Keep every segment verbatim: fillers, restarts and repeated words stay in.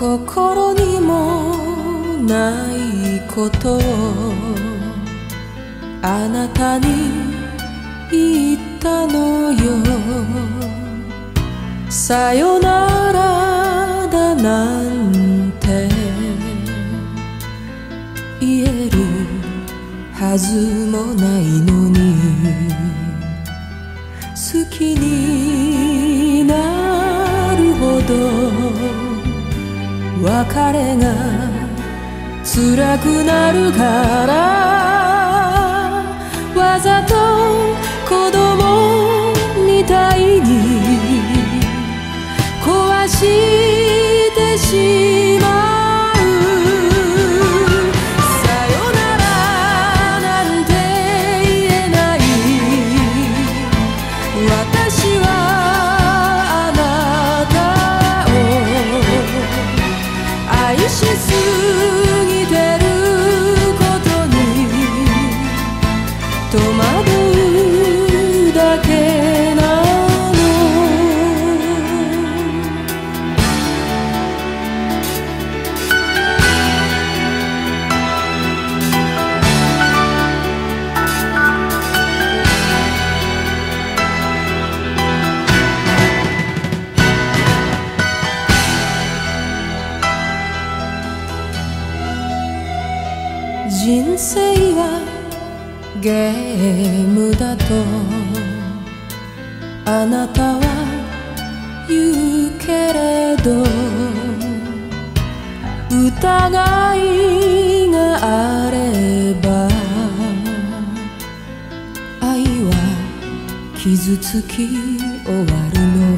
心にもないことをあなたに言ったのよ。さよならだなんて言えるはずもないのに、好きになるほど別れが辛くなるから、わざと子供みたいに壊してしまう。さよならなんて言えない。私はあなたを愛しすぎてることに戸惑うだけなの。人生はゲームだとあなたは言うけれど、疑いがあれば愛は傷つき終わるの。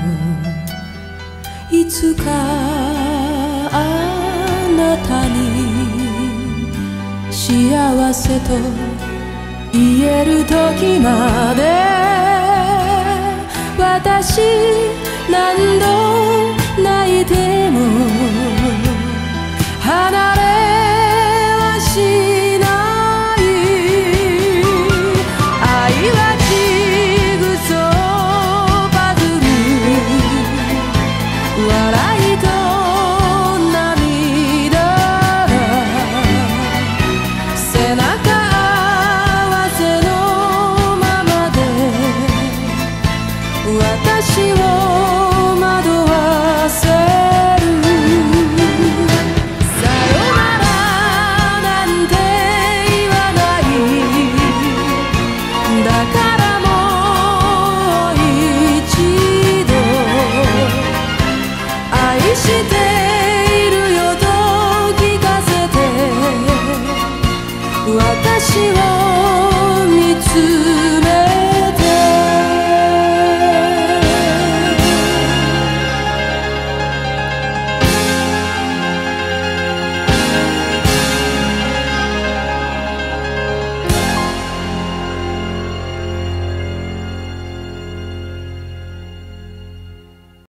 いつかあなたに幸せと言える時まで、私何度泣いても離れはしない。愛はジグソーパズル、笑いと涙が背中合わせのままで私を惑わせる。さよならなんて言わない。だからもう一度愛して